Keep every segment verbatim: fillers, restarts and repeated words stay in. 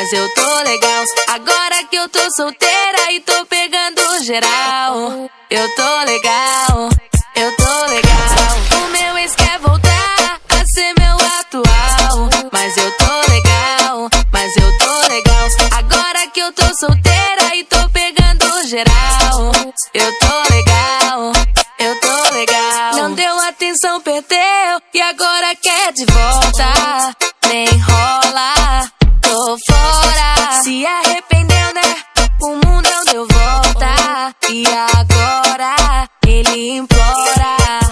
mas eu tô legal. Agora que eu tô solteira e tô pegando geral, eu tô legal, eu tô legal. O meu ex quer voltar a ser meu atual, mas eu tô legal, mas eu tô legal. Agora que eu tô solteira e tô pegando geral, eu tô legal, eu tô legal. Não deu atenção, perdeu e agora quer de volta. Nem rola, tô fora. Se arrependeu, né? O mundo não deu volta e agora ele implora.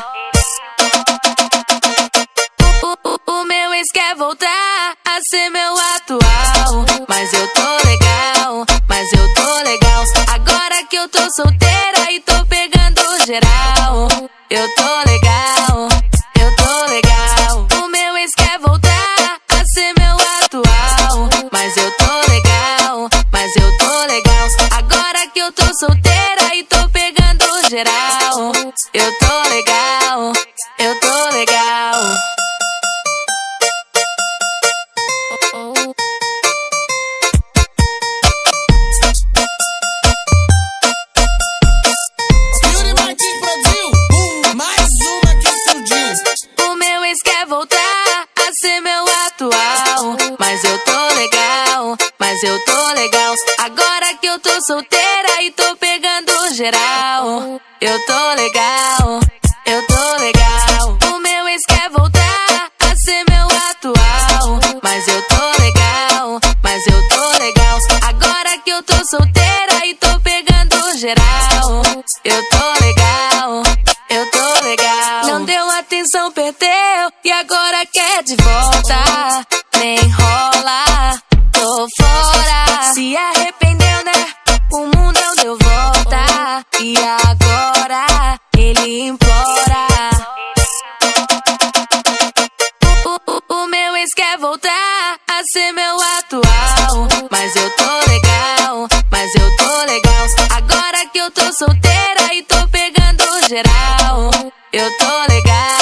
O, o, o meu ex quer voltar a ser meu atual, mas eu tô legal, mas eu tô legal. Agora que eu tô solteira e tô pegando geral, eu tô legal, eu tô legal. O meu ex quer voltar a ser meu atual, mas eu tô legal, mas eu tô legal. Agora que eu tô solteira e tô pegando geral, eu tô legal, eu tô legal. Mas eu tô legal, mas eu tô legal. Agora que eu tô solteira e tô pegando geral, eu tô legal, eu tô legal. O meu ex quer voltar a ser meu atual, mas eu tô legal, mas eu tô legal. Agora que eu tô solteira e tô pegando geral, eu tô legal, eu tô legal. Não deu atenção, perdeu e agora quer de volta. Nem rola, tô fora. Se arrependeu, né? O mundo não deu volta e agora ele implora. O, o, o meu ex quer voltar a ser meu atual, mas eu tô legal, mas eu tô legal. Agora que eu tô solteira e tô pegando geral, eu tô legal.